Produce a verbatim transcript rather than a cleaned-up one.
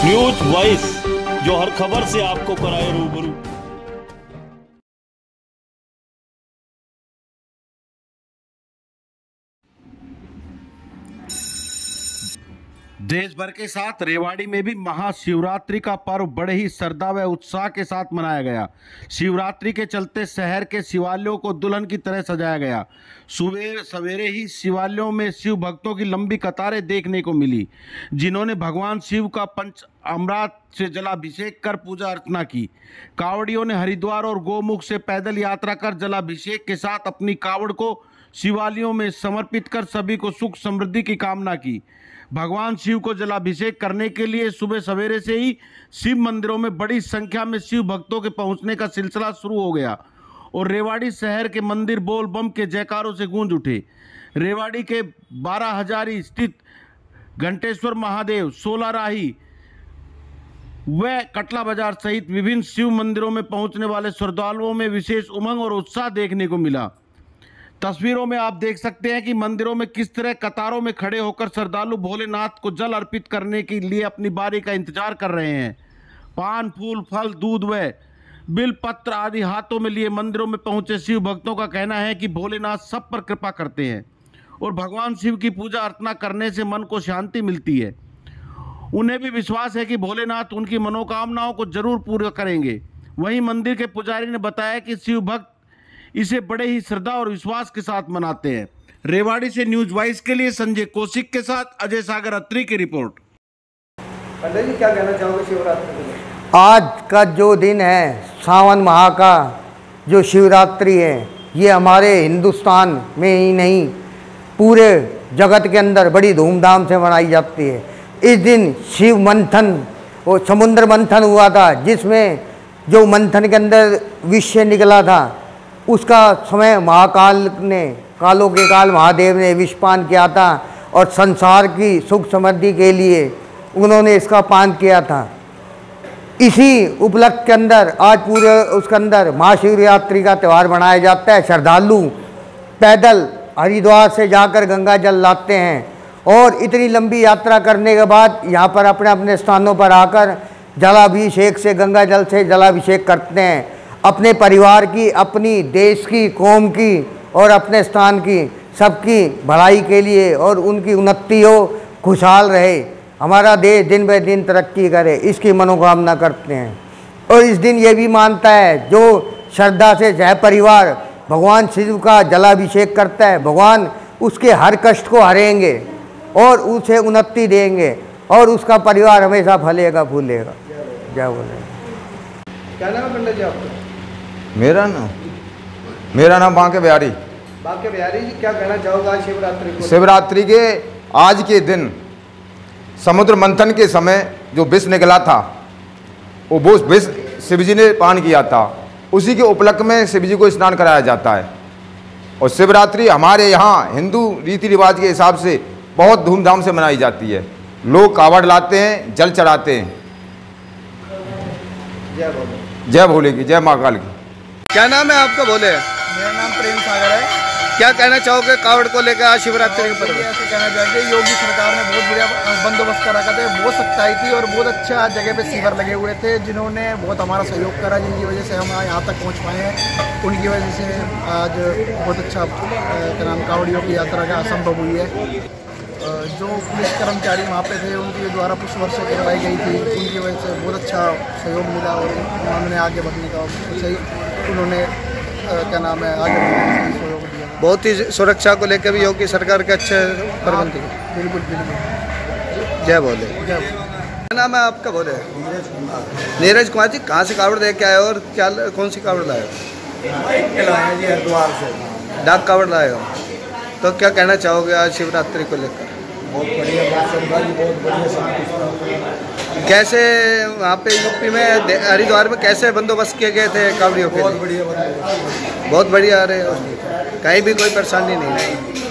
News voice, जो हर खबर से आपको कराए रूबरू। देश भर के साथ रेवाड़ी में भी महाशिवरात्रि का पर्व बड़े ही श्रद्धा व उत्साह के साथ मनाया गया। शिवरात्रि के चलते शहर के शिवालयों को दुल्हन की तरह सजाया गया। सुबह सवेरे ही शिवालयों में शिव भक्तों की लंबी कतारें देखने को मिली, जिन्होंने भगवान शिव का पंच अमृत से जलाभिषेक कर पूजा अर्चना की। कांवड़ियों ने हरिद्वार और गोमुख से पैदल यात्रा कर जलाभिषेक के साथ अपनी कांवड़ को शिवालयों में समर्पित कर सभी को सुख समृद्धि की कामना की। भगवान शिव को जलाभिषेक करने के लिए सुबह सवेरे से ही शिव मंदिरों में बड़ी संख्या में शिव भक्तों के पहुंचने का सिलसिला शुरू हो गया और रेवाड़ी शहर के मंदिर बोल बम के जयकारों से गूंज उठे। रेवाड़ी के बारह हजारी स्थित घंटेश्वर महादेव, सोलह राही व कटला बाजार सहित विभिन्न शिव मंदिरों में पहुंचने वाले श्रद्धालुओं में विशेष उमंग और उत्साह देखने को मिला। तस्वीरों में आप देख सकते हैं कि मंदिरों में किस तरह कतारों में खड़े होकर श्रद्धालु भोलेनाथ को जल अर्पित करने के लिए अपनी बारी का इंतजार कर रहे हैं। पान, फूल, फल, दूध व बिल पत्र आदि हाथों में लिए मंदिरों में पहुंचे शिव भक्तों का कहना है कि भोलेनाथ सब पर कृपा करते हैं और भगवान शिव की पूजा अर्चना करने से मन को शांति मिलती है। उन्हें भी विश्वास है कि भोलेनाथ उनकी मनोकामनाओं को जरूर पूरा करेंगे। वहीं मंदिर के पुजारी ने बताया कि शिव भक्त इसे बड़े ही श्रद्धा और विश्वास के साथ मनाते हैं। रेवाड़ी से न्यूज वाइस के लिए संजय कौशिक के साथ अजय सागर अत्री की रिपोर्ट। पंडित जी, क्या कहना चाहोगे शिवरात्रि के लिए? आज का जो दिन है, सावन माह का जो शिवरात्रि है, ये हमारे हिंदुस्तान में ही नहीं पूरे जगत के अंदर बड़ी धूमधाम से मनाई जाती है। इस दिन शिव मंथन और समुद्र मंथन हुआ था, जिसमें जो मंथन के अंदर विष निकला था, उसका समय महाकाल ने, कालों के काल महादेव ने विषपान किया था और संसार की सुख समृद्धि के लिए उन्होंने इसका पान किया था। इसी उपलक्ष्य के अंदर आज पूरे उसके अंदर महाशिवरात्रि का त्यौहार मनाया जाता है। श्रद्धालु पैदल हरिद्वार से जाकर गंगा जल लाते हैं और इतनी लंबी यात्रा करने के बाद यहाँ पर अपने अपने स्थानों पर आकर जलाभिषेक से, गंगा जल से जलाभिषेक करते हैं। अपने परिवार की, अपनी देश की, कौम की और अपने स्थान की सबकी भलाई के लिए और उनकी उन्नति हो, खुशहाल रहे, हमारा देश दिन ब दिन तरक्की करे, इसकी मनोकामना करते हैं। और इस दिन ये भी मानता है, जो श्रद्धा से जय परिवार भगवान शिव का जलाभिषेक करता है, भगवान उसके हर कष्ट को हरेंगे और उसे उन्नति देंगे और उसका परिवार हमेशा फलेगा फूलेगा। जय बोले। क्या नाम है पंडित जी आपका? मेरा नाम मेरा नाम बांके बिहारी। बांके बिहारी जी, क्या कहना चाहोगे आज शिवरात्रि को? शिवरात्रि के आज के दिन समुद्र मंथन के समय जो विष निकला था, वो विष शिव जी ने पान किया था। उसी के उपलक्ष्य में शिव जी को स्नान कराया जाता है। और शिवरात्रि हमारे यहाँ हिंदू रीति रिवाज के हिसाब से बहुत धूमधाम से मनाई जाती है। लोग कावड़ लाते हैं, जल चढ़ाते हैं। जय भोले। जय भोले की, जय महाकाल की। क्या नाम है आपका? बोले। मेरा नाम प्रेम सागर है। क्या कहना चाहोगे कावड़ को लेकर आज शिवरात्रि के पर्व? ऐसे कहना चाहेंगे, योगी सरकार ने बहुत बढ़िया बंदोबस्त करा था, बहुत सच्चाई थी और बहुत अच्छा जगह पे शिविर लगे हुए थे, जिन्होंने बहुत हमारा सहयोग करा, जिनकी वजह से हम यहाँ तक पहुँच पाए हैं। उनकी वजह से आज बहुत अच्छा क्या नाम कावड़ियों की यात्रा का संभव हुई है। जो पुलिस कर्मचारी वहाँ पे थे, उनके द्वारा पुष्प वर्षा करवाई गई थी, उनकी वजह से बहुत अच्छा सहयोग मिला और उन्होंने आगे बढ़ने का सही उन्होंने क्या नाम है आगे बढ़ने का सहयोग दिया। बहुत ही सुरक्षा को लेकर भी योगी सरकार के अच्छे प्रबंध थे। बिल्कुल बिल्कुल। जय बोले। क्या नाम है आपका? बोले। नीरज कुमार जी, कहाँ से कावड़ दे के आए और क्या कौन सी कावड़ लाए हो? हरिद्वार से डाक कावड़ लाए हो, तो क्या कहना चाहोगे आज शिवरात्रि को लेकर? बहुत बढ़िया, बहुत बढ़िया शांति। कैसे वहाँ पे यूपी में हरिद्वार में कैसे बंदोबस्त किए गए थे कावड़ियों के? बहुत बढ़िया बंदोबस्त। बहुत बढ़िया आ रहे हैं, कहीं भी कोई परेशानी नहीं है।